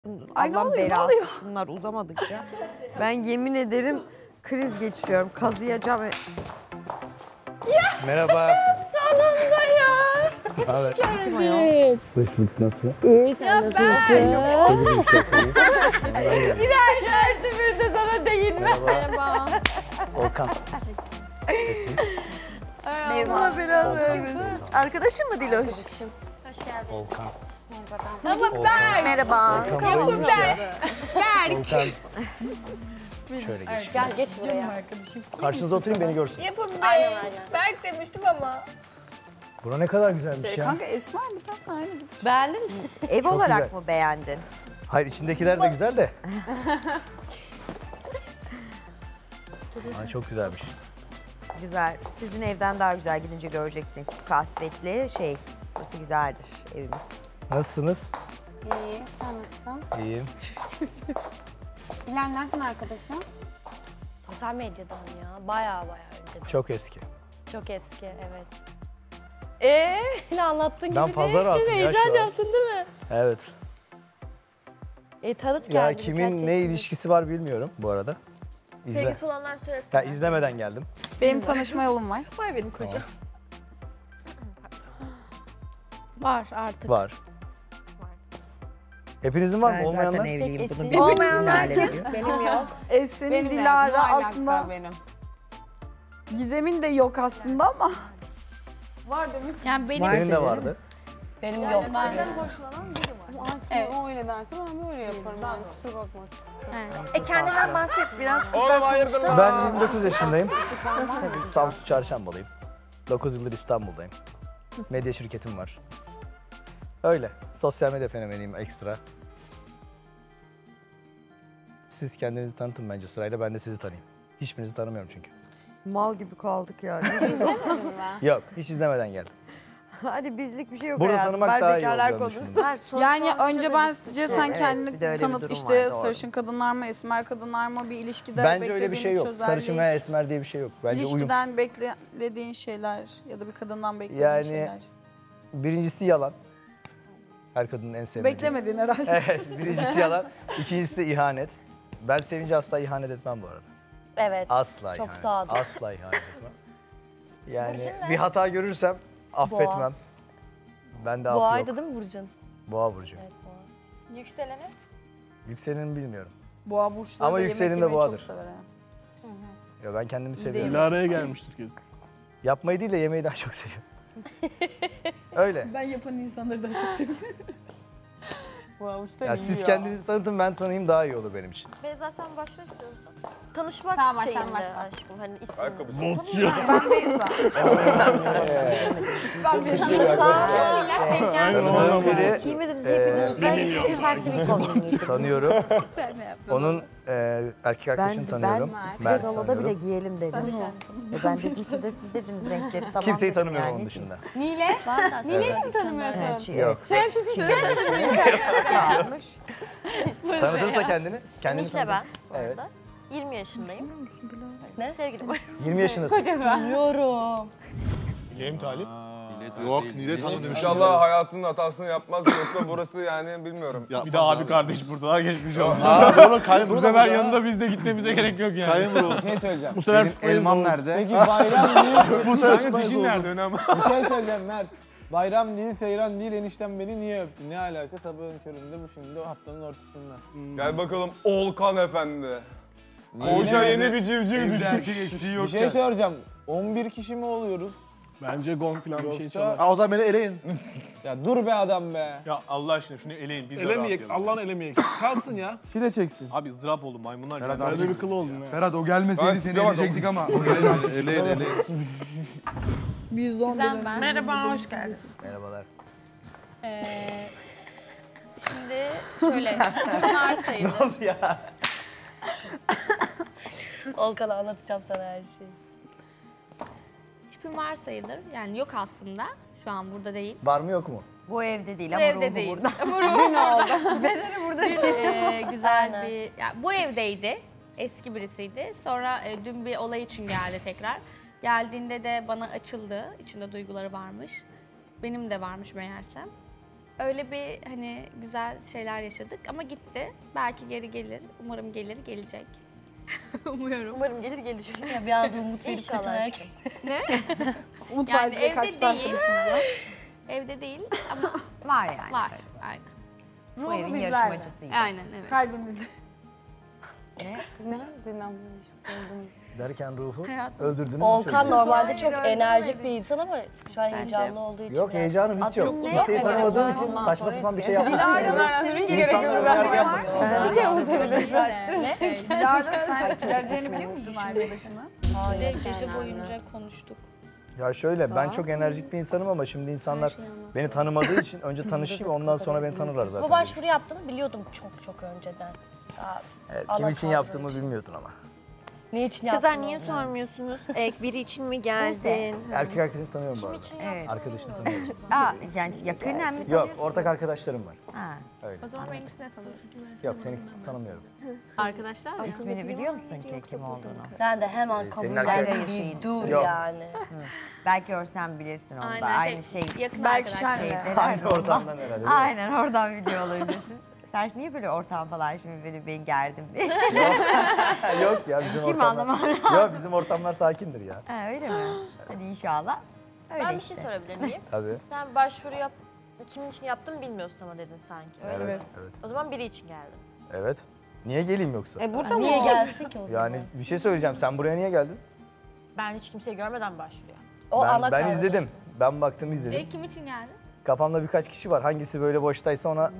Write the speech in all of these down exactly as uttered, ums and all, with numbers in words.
Allah belası bunlar uzamadıkça. Ben yemin ederim kriz geçiriyorum. Kazıyacağım. Ya, merhaba. Sonunda ya. Hoş geldin. Hoş bulduk, nasıl? İyi, sen nasılsın? Girer geldi bir de sana değinme. Merhaba. Volkan. Esin. Allah belanı vermesin. Arkadaşın mı Diloş? Arkadaşım. Hoş geldin. Volkan. Merhaba. Ama ben. Merhaba. Yapın ben. Berk. Volkan. Şöyle geç. Gel geç buraya. Karşınıza oturayım, beni görsün. Yapın ben. Berk demiştim ama. Bura ne kadar güzelmiş ya. Kanka esmer mi? Tam aynı gibi. Beğendin mi? Ev Çok olarak güzel. mı beğendin? Hayır, içindekiler de güzel de. Aa, çok güzelmiş. Güzel. Sizin evden daha güzel gidince göreceksin. Kasvetli şey. Burası güzeldir evimiz. Nasılsınız? İyi, sen nasılsın? İyiyim. Bilal nereden arkadaşım? Sosyal medyadan ya. Bayağı bayağı önceden. Çok eski. Çok eski, evet. Eee ne anlattın gibi Ben değil. fazla rahatım ya Heyecan şu an. yaptın değil mi? Evet. E tanıt Ya kendini. kimin kaç ne yaşındasın? ilişkisi var bilmiyorum bu arada. İzle. Sevgisi olanlar söylesin. Ya izlemeden geldim. Benim tanışma yolum var. Vay benim kocam. Tamam. Var artık. Var. Hepinizin var mı? Ben Olmayanlar? zaten evliyim. Tek Bunun esin. bir Olmayanlar finali kim? diyor. Benim yok. Esin, Benim de Dilara ne alaka aslında. benim. Gizem'in de yok aslında ama. Yani benim Var Senin de dedi. vardı. benim yok. Evet. O öyle derse ben böyle yaparım. Ben kusura bakma. E kendinden bahset biraz. Oğlum hayırdır lan? Ben yirmi dokuz yaşındayım. Samsun Çarşambalıyım. dokuz yıldır İstanbul'dayım. Medya şirketim var. Öyle. Sosyal medya fenomeniyim ekstra. Siz kendinizi tanıtın bence sırayla, ben de sizi tanıyayım. Hiçbirinizi tanımıyorum çünkü. Mal gibi kaldık yani. Yok, hiç izlemeden geldim. Hadi bizlik bir şey yok Burada hayatım. tanımak Ver daha iyi bekarlar olacağını konuşsun. düşündüm. Ver, sor- Yani sorunca önce da bence biz- sen Evet, kendini bir de öyle bir tanıt durum işte var, doğru. sarışın kadınlar mı, esmer kadınlar mı bir ilişkide Bence öyle bir şey yok. beklediğin Sarışın veya esmer diye bir şey yok. Bence uyum. İlişkiden beklediğin şeyler ya da bir kadından beklediğin Yani şeyler. Birincisi yalan. Her kadının en sevmediği. Beklemedin herhalde. Evet, birincisi yalan. İkincisi de ihanet. Ben sevince asla ihanet etmem bu arada. Evet. Asla Çok ihanet. sadık. Asla ihanet etmem. Yani bir hata görürsem affetmem. Ben de af yok. Boğaydı değil mi Burcu'nun? Boğa burcu. Evet boğa. Yükseleni. Yükselenini bilmiyorum. Boğa burçları Ama da yemek yükselenin de yemeyi boğadır. çok sever yani. Ya ben kendimi seviyorum. Dilara'ya gelmiştir kesin. Yapmayı değil de yemeği daha çok seviyorum. Öyle. Ben yapan insanları daha çok seviyorum. Bu avuçta Ya siz kendinizi tanıtın, ben tanıyayım, daha iyi olur benim için. Beyza sen başla istiyorsan. Tanışmak Tamam, baştan şeyinde başla. aşkım. Hani ismini. Ayakkabı. Ben Beyza. Ben Beyza. Tanıdığım biri, Siz giymediniz Ee, hepiniz. Ben farklı bir kombin giydim. tanıyorum. Onun e, erkek Ben, arkadaşını tanıyorum. ben Mert galoda bile tanıyorum. giyelim dedim. E ben dedim size, siz dediniz renkleri tamam Kimseyi dedim tanımıyorum yani. onun dışında. Nile? Nile'yi de mi tanımıyorsun? Evet, çi- Yok. evet. Çiğ kalmış. Tanıtırsa kendini, kendini Nihle ben tanıtır. bu Evet. arada. yirmi yaşındayım. Ne? Sevgilim. yirmi yaşındasın. Kocası var. Bilmiyorum. Neyim Talip? Yok, Nile tanımıyorum. İnşallah hayatının hatasını yapmaz yoksa burası yani bilmiyorum. Bir de abi kardeş buradalar, geçmiş olsun. Doğru kayın Bu sefer yanında biz de gitmemize gerek yok yani. Kayın vuruldu. Bir şey söyleyeceğim. Bu sefer Benim elmam nerede? Peki bayram değil. Bu sefer dişin nerede önemli. Bir şey söyleyeceğim Mert. Bayram değil, seyran değil, eniştem beni niye öptü? Ne alaka sabahın köründe bu şimdi o haftanın ortasında. Gel bakalım Olkan Efendi. Koca yeni bir civciv düşmüş. erkek eksiği yok. Bir şey soracağım. on bir kişi mi oluyoruz? Bence gong falan bir şey Yoksa- çalar. Ha, o zaman beni eleyin. Ya dur be adam be. Ya Allah aşkına şunu eleyin biz de Elemeyek, rahatlayalım. Allah'ın elemeyek. Kalsın ya. Çile çeksin. Abi ızdırap oldu maymunlar. Ferhat gibi. abi. Böyle bir kıl oldun ha. Ferhat o gelmeseydi Ben seni tipe bak eleyecektik ama. Eleyin eleyin. yüz on Güzel bin. ben. Merhaba, hoş geldin. Merhabalar. Ee, şimdi şöyle. Bunlar sayılır. ya? Olkan'a anlatacağım sana her şeyi. Tipim var sayılır. Yani yok aslında. Şu an burada değil. Var mı yok mu? Bu evde değil Bu ama evde ruhu değil. burada. Bu ruhu oldu. Bedeni burada. Dün e, güzel bir... Yani bu evdeydi. Eski birisiydi. Sonra e, dün bir olay için geldi tekrar. Geldiğinde de bana açıldı. İçinde duyguları varmış. Benim de varmış meğersem. öyle bir hani güzel şeyler yaşadık ama gitti. Belki geri gelir. Umarım gelir, gelecek. Umuyorum. Umarım gelir gelir. Şöyle ya bir anda umut verip kaçan erkek. Umut Yani var diye evde kaçtı değil. arkadaşımız var. Evde değil ama Var yani. var. Aynen. Bu Ruhu evin bizlerle. yarışmacısıydı. Aynen evet. Kalbimizde. Ne? Ne? Dinlenmiş. Öldüm. Derken ruhu Hayatım. öldürdüğünü mü Volkan söylüyorsun? normalde çok enerjik bir insan ama şu an Bence. heyecanlı olduğu için. Yok, heyecanım hiç yok. Yok, Kimseyi yok, tanımadığım yok. için Ondan saçma sonra sapan bir hiç şey yapmak Dilara'dan istemiyorum. sevince gerekiyor. İnsanlara Ben önerge yapmak Bir şey unutabilirim. Ne? Dilara sen geleceğini biliyor muydun arkadaşına? Bir de gece boyunca konuştuk. Ya şöyle, ben çok enerjik bir insanım ama şimdi insanlar beni tanımadığı için önce tanışayım, ondan sonra beni tanırlar zaten. Bu başvuru yaptığını biliyordum çok çok önceden. Daha Evet, ana kim için kadro yaptığımı için. bilmiyordun ama. Ne için yaptın? Kızlar niye sormuyorsunuz? Ek biri için mi geldin? Erkek arkadaşını tanıyorum bu arada. Evet. Arkadaşını tanıyorum. Aa, yani yakından mı Yok, tanıyorsun? ortak arkadaşlarım var. Ha. Öyle. O zaman benimkisine tanıyorsun. Yok, seni tanımıyorum. Arkadaşlar mı? İsmini biliyor musun ki kim olduğunu? Sen de hemen Ee, senin kabullen erkek- bir dur Yok. yani. Belki görsen bilirsin onu da. Aynen, Aynı şey. Yakın Belki arkadaşlar. Şen'le. Aynı ortamdan herhalde. değil mi? Aynen oradan biliyor olabilirsin. Sen niye böyle ortam falan şimdi beni ben gerdim diye. Yok ya, bizim Şimdi anlamam ortamlar. Yok, bizim ortamlar sakindir ya. Ha, öyle mi? Hadi inşallah. Öyle Ben bir işte. şey sorabilir miyim? Tabii. Sen başvuru yap, kimin için yaptın bilmiyorsun ama dedin sanki. Öyle Evet, mi? evet. O zaman biri için geldin. Evet. Niye geleyim yoksa? E burada Niye gelsin ki o zaman? Yani bir şey söyleyeceğim. Sen buraya niye geldin? Ben hiç kimseyi görmeden başvuru yaptım. O ben ana ben kadro. izledim. Ben baktım izledim. E, kim için geldin? Kafamda birkaç kişi var. Hangisi böyle boştaysa ona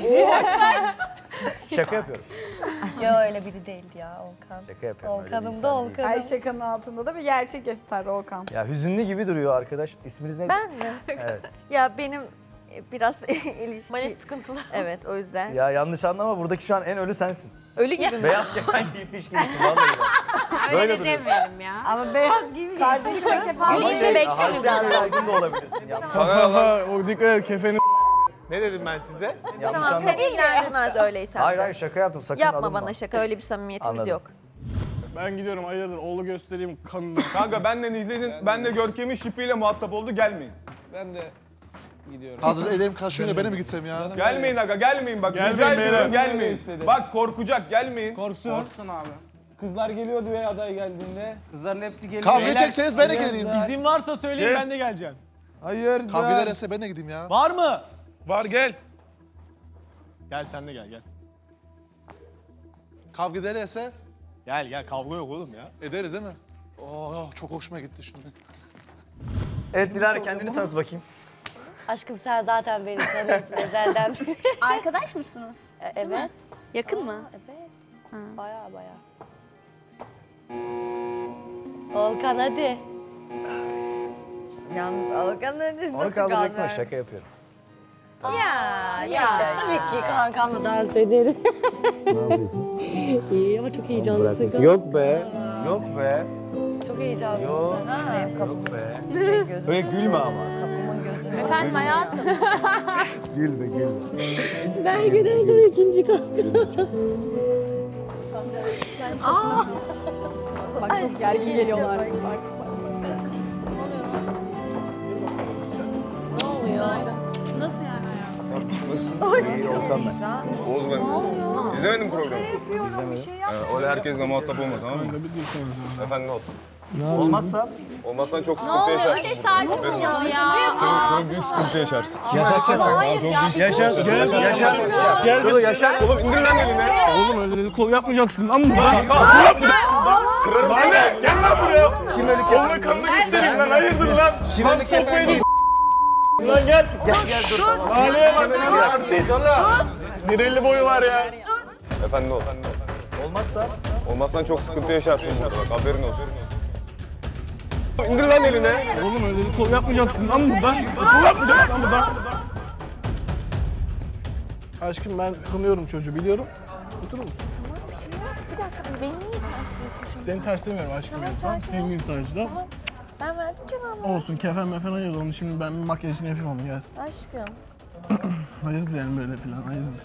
şaka yapıyorum. Yok öyle biri değildi ya Volkan. Şaka yapıyorum. öyle bir Volkan'ım insan da değil. Volkan'ım. Her şakanın altında da bir gerçek yaşatar Volkan. Ya hüzünlü gibi duruyor arkadaş. İsminiz neydi? Ben mi? Evet. Ya benim e, biraz ilişki... Manet sıkıntılı. Evet o yüzden. Ya yanlış anlama, buradaki şu an en ölü sensin. Ölü gibi mi? Beyaz kefen giymiş gibisin vallahi. bak. Öyle Böyle de duruyorsun. demeyelim ya. Ama beyaz gibi Kardeşime kefen Ama Birlikte şey, beklerim hafif biraz daha. yorgun da olabilirsin. Yanlış, Sana lan. O dikkat et kefeni. Ne dedim ben size? yanlış Tamam anlama. seni ilgilendirmez öyleyse. Hayır hayır, şaka yaptım, sakın Yapma alınma. bana şaka, öyle bir samimiyetimiz Anladım. yok. Ben gidiyorum, hayırdır oğlu göstereyim kanını. Kanka benle Nihli'nin, ben de Görkem'in şipiyle muhatap oldu, gelmeyin. Ben de gidiyorum. Hazır elim kaşığıyla ben mi gitsem ya? Gelmeyin aga, gelmeyin bak. Gelmeyin Rica beyler. ediyorum, Gelmeyin gelmeyin. istedi. Bak korkacak, gelmeyin. Korksun. Korksun abi. Kızlar geliyordu ve aday geldiğinde. Kızların hepsi geliyor. Kavga edecekseniz ben de geleyim. İzin varsa söyleyin, ben de geleceğim. Hayır. Kavga ederse ben de gideyim ya. Var mı? Var, gel. Gel sen de gel gel. Kavga ederse? Gel gel, kavga yok oğlum ya. Ederiz değil mi? Oh, çok hoşuma gitti şimdi. Evet Dilara, kendini tanıt bakayım. Aşkım sen zaten beni tanıyorsun ezelden beri. Arkadaş mısınız? E, evet. Yakın mı? Evet. Ha. Baya baya. Volkan hadi. Yalnız Alkan'ın Onu kaldıracaktım ama şaka yapıyorum. Ya Ya tabii ki kankamla dans ederim. Ne yapıyorsun? İyi ama çok heyecanlısın. Yok be. Yok be. Çok heyecanlısın. Yok. Ha. Yok be. Öyle gülme ama. Efendim hayatım. Gülme gülme. Belgeden sonra ikinci kavga. Bak çok gergin geliyorlar. Bak. Ne oluyor? Nasıl yani hayatım? İyi Volkan ben. Oğuz ben. İzlemedin programı. Ee, öyle herkesle muhatap olma, tamam mı? Efendim ne oldu? Olmazsa Olmazsan çok sıkıntı yaşarsın. Öyle sakin ol ya. Çok, çok büyük sıkıntı yaşarsın. Hayır ya. yaşa. Gel yaşa. Gel burada yaşa. Oğlum indir lan elini. Oğlum öyle dedi, kol yapmayacaksın lan burada. Kırarım seni. Gel lan buraya. Kim öyle Kolunu kanını göstereyim lan, hayırdır lan? Kim öyle Sokmayın. Lan gel. Gel gel dur tamam. Haliye bak lan artist. Bir elli boyu var ya. Efendim ol. Olmazsa Olmazsan çok sıkıntı yaşarsın burada bak, haberin olsun. İndir lan elini. Oğlum öyle dedi, kol yapmayacaksın lan burada. Kol yapmayacaksın lan burada. Aşkım ben tanıyorum çocuğu, biliyorum. Oturur musun? Bir şey yok. Bir dakika, beni niye ters diyorsun şimdi? Seni terslemiyorum aşkım benim, tamam? Sevgilin sadece, tamam? Ben verdim cevabı. Olsun, kefen mefen hayır, onu şimdi ben bir makyajını yapayım onu gelsin. Aşkım. Hayırdır yani böyle falan, hayırdır.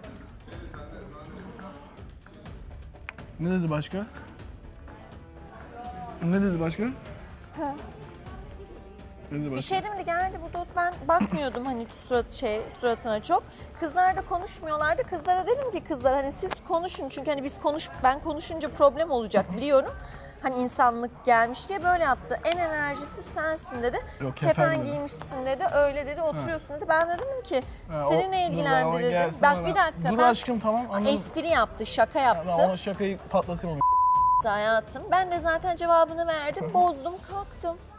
Ne dedi başka? Ne dedi başka? Bir şey demedi, geldi burada ben bakmıyordum hani surat şey suratına çok. Kızlar da konuşmuyorlardı. Kızlara dedim ki kızlar hani siz konuşun çünkü hani biz konuş ben konuşunca problem olacak biliyorum. Hani insanlık gelmiş diye böyle yaptı. En enerjisi sensin dedi. Yok, Kefen efendim. giymişsin dedi. Öyle dedi. Oturuyorsun dedi. Ben de dedim ki Ha, seni o- ne dur, ilgilendirir o dedim. gelsin Bak bana. bir dakika Dur ben aşkım tamam anladım. espri yaptı, şaka yaptı. Ben ona şakayı patlatayım onu. Hayatım. Ben de zaten cevabını verdim. Bozdum, kalktım.